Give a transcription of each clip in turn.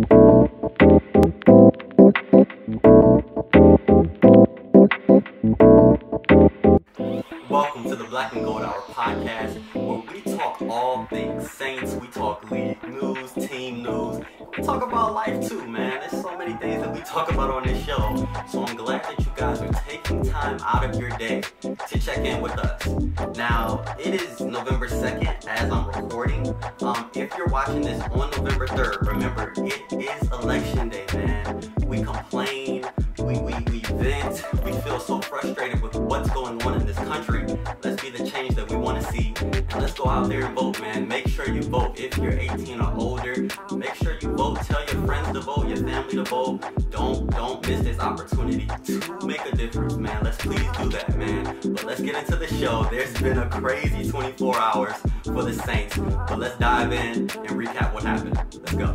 Welcome to the Black and Gold Hour podcast, where we talk all things Saints. We talk league news, team news. We talk about life too, man. There's so many things that we talk about on this show. So I'm glad that you guys are taking time out of your day to check in with us. Now, it is November 2nd as I'm recording. If you're watching this on November 3rd, remember, it is election day, man. We complain, we vent, we feel so frustrated with what's going on in this country. Let's be the change that we want to see, and let's go out there and vote, man. Make sure you vote. If you're 18 or older, make sure you vote. Tell your friends to vote, your family to vote. Don't miss this opportunity to make a difference, man. Let's please do that, man. But let's get into the show. There's been a crazy 24 hours for the Saints, but let's dive in and recap what happened. Let's go.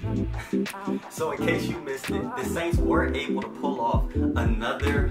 So in case you missed it, the Saints were able to pull off another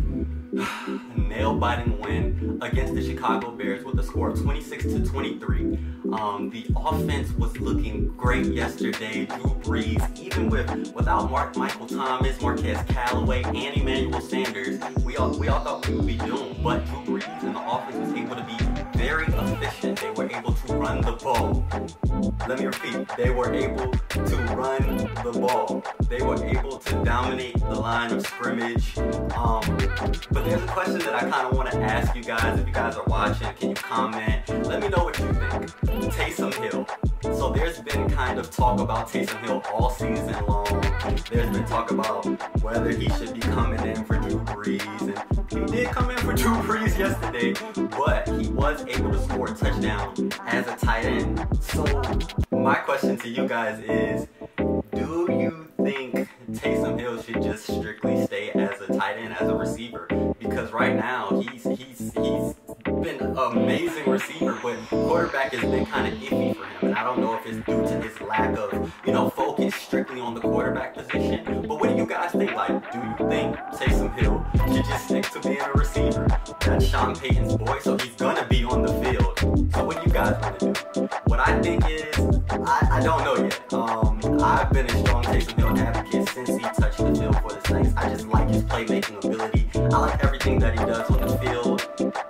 nail-biting win against the Chicago Bears with a score of 26-23. The offense was looking great yesterday. Drew Brees, even without Michael Thomas, Marquez Callaway, and Emmanuel Sanders, we all thought we would be doomed. But Drew Brees and the offense was able to be very efficient. They were able to run the ball. Let me repeat, they were able to run the ball. They were able to dominate the line of scrimmage. But there's a question that I kind of want to ask you guys. If you guys are watching, can you comment? Let me know what you think. Taysom Hill. So there's been kind of talk about Taysom Hill all season long. There's been talk about whether he should be coming in for Drew Brees. And he did come in for Drew Brees yesterday, but he was able to score a touchdown as a tight end. So my question to you guys is, do you think Taysom Hill should just strictly stay as a tight end, as a receiver? Because right now he's been an amazing receiver, but quarterback has been kind of iffy for him, and I don't know if it's due to his lack of focus strictly on the quarterback position. But what do you guys think? Like, do you think Taysom Hill should just stick to being a receiver? That's Sean Payton's boy, so he's gonna be on the field. So what do you guys want to do? What I think is, I don't know yet. I've been a strong Taysom Hill advocate since he touched the field for the Saints. I just like his playmaking ability. I like everything that he does on the field.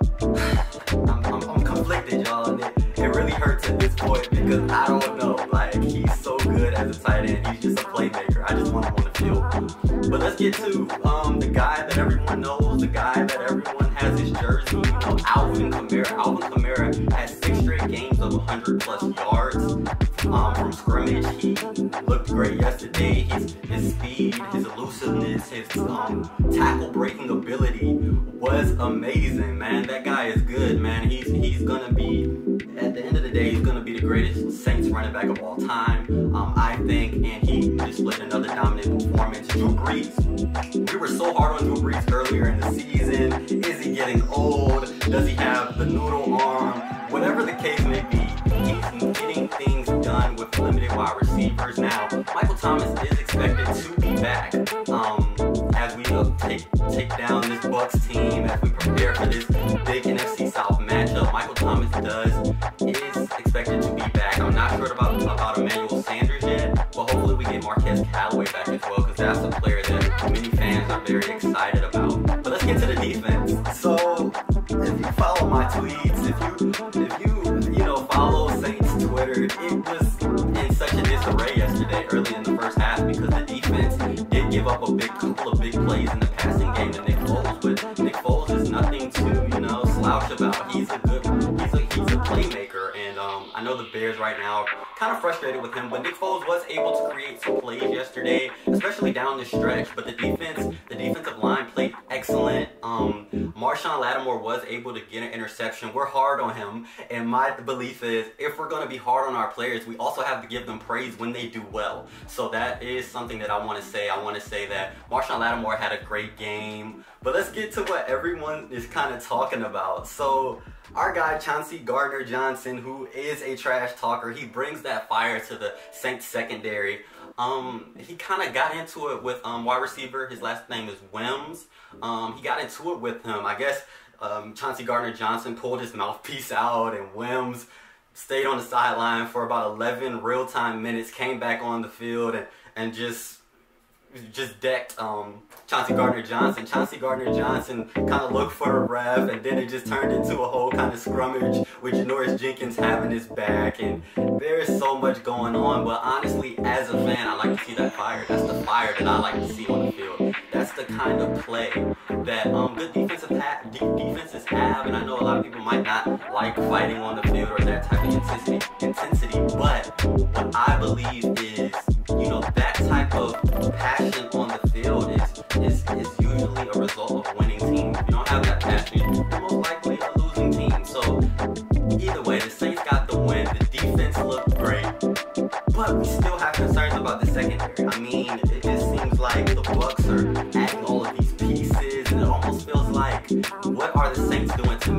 I'm conflicted, y'all, and it really hurts at this point because I don't know. Like, he's so good as a tight end. He's just a playmaker. I just want him on the field. But let's get to the guy that everyone knows, the guy that everyone has his jersey. Alvin Kamara. Alvin Kamara has 6 straight games of 100+ yards from scrimmage. He looked great yesterday. His speed, his elusiveness, his tackle breaking ability was amazing, man. That guy is good, man. He's gonna be, at the end of the day, he's gonna be the greatest Saints running back of all time, I think. And he displayed another dominant performance. Drew Brees. We were so hard on Drew Brees earlier in the season. Is he getting old? Does he have the noodle arm? Whatever the case may be, he's getting things done with limited wide receivers. Now, Michael Thomas is expected to be back as we take down this Bucs team, as we prepare for this big NFC South matchup. Michael Thomas is expected to be back. I'm not sure about Emmanuel Sanders yet, but hopefully we get Marquez Callaway back as well, because that's a player that many fans are very excited about. But let's get to the defense. So if you follow my tweets, if you follow Saints Twitter, it was in such a disarray yesterday early in the first half because the defense did give up a couple of big plays in the passing game to Nick Foles, but Nick Foles is nothing to slouch about. He's a playmaker, and I know the Bears right now are kind of frustrated with him, but Nick Foles was able to create some plays yesterday, especially down the stretch. But the defensive line played excellent. Marshawn Lattimore was able to get an interception. We're hard on him, and my belief is if we're going to be hard on our players, we also have to give them praise when they do well. So that is something that I want to say. I want to say that Marshawn Lattimore had a great game. But let's get to what everyone is kind of talking about. So our guy Chauncey Gardner-Johnson, who is a trash talker, he brings that fire to the Saints secondary. He kind of got into it with wide receiver. His last name is Wims. He got into it with him. I guess Chauncey Gardner-Johnson pulled his mouthpiece out, and Wims stayed on the sideline for about 11 real-time minutes, came back on the field, and and just decked Chauncey Gardner-Johnson. Chauncey Gardner-Johnson kind of looked for a ref, and then it just turned into a whole kind of scrummage with Janoris Jenkins having his back, and there's so much going on. But honestly, as a fan, I like to see that fire. That's the fire that I like to see on the field. That's the kind of play that good defenses have, and I know a lot of people might not like fighting on the field or that type of intensity, but what I believe is, you know, that type of passion on the field is usually a result of winning teams. If you don't have that passion, you're most likely a losing team. So either way, the Saints got the win. The defense looked great, but we still have concerns about the secondary. I mean, it just seems like the Bucs are adding all of these pieces, and it almost feels like, what are the Saints doing to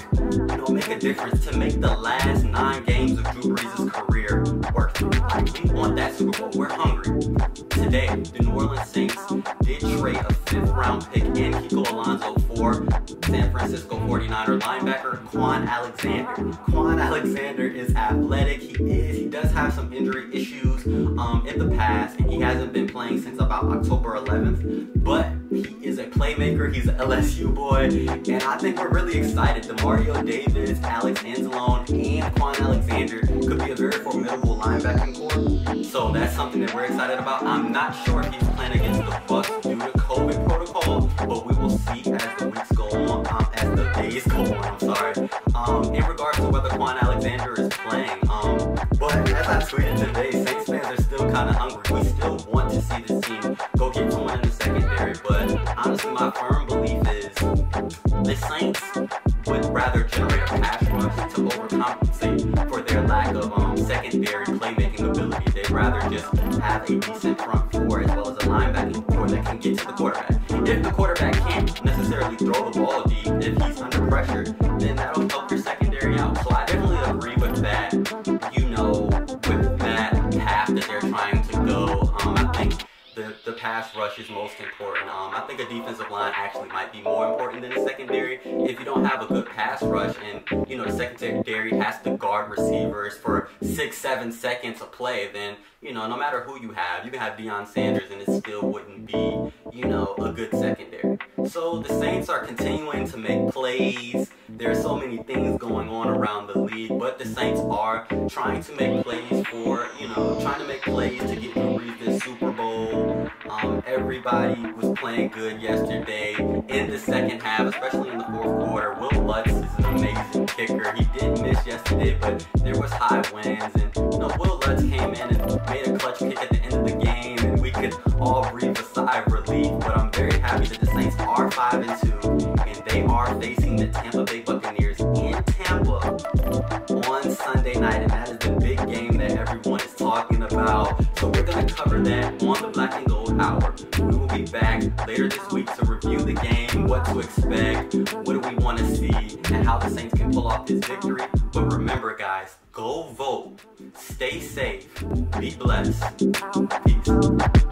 make a difference, to make the last 9 games of Drew Brees' career worth it? Like, we want that Super Bowl. We're hungry. Today, the New Orleans Saints did trade a 5th-round pick and Kiko Alonso for San Francisco 49er linebacker Kwon Alexander. Kwon Alexander is athletic. He does have some injury issues in the past, and he hasn't been playing since about October 11th. But he is a playmaker. He's an LSU boy, and I think we're really excited. Demario Davis, Alex Anzalone, and Kwon Alexander could be a very formidable linebacking core. So that's something that we're excited about. I'm not sure if he's playing against the Bucs due to COVID protocol, but we will see as the weeks go on, as the days go on, I'm sorry, in regards to whether Kwon Alexander is playing. But as I tweeted today, Saints fans are still kind of hungry. We still want to see this team go get someone in the secondary, but honestly, my firm belief is the Saints would rather generate a pass rush to overcompensate for their lack of secondary playmaking ability. They'd rather just have a decent front four as well as a linebacking core that can get to the quarterback. If the quarterback can't necessarily throw the ball deep, if he's under pressure, then that'll help your secondary out. So I definitely agree with that, you know, with that path that they're trying to go. I think the pass rush is most important. I think a defensive line actually might be more important than a secondary. If you don't have a good pass rush, and you know, the secondary has to guard receivers for 6-7 seconds of play, then, you know, no matter who you can have Deion Sanders and it still wouldn't be, you know, a good secondary. So the Saints are continuing to make plays. There's so many things going on around the league, but the Saints are trying to make plays for, you know, to get Drew Brees this Super Bowl. Everybody was playing good yesterday in the second half, especially in the 4th quarter. Will Lutz is an amazing kicker. He did miss yesterday, but there was high winds, and you know, Will Lutz came in and made a clutch kick at the end of the game, and we could all breathe a sigh of relief. But I'm very happy that the Saints are 5-2, and they are facing the Tampa Bay Buccaneers in Tampa on Sunday night, and that is the big game that everyone is talking about. So we're going to cover that on the Black and Gold Hour. We will be back later this week to review the game, what to expect, what do we want to see, and how the Saints can pull off this victory. But remember, guys, go vote, stay safe, be blessed, peace.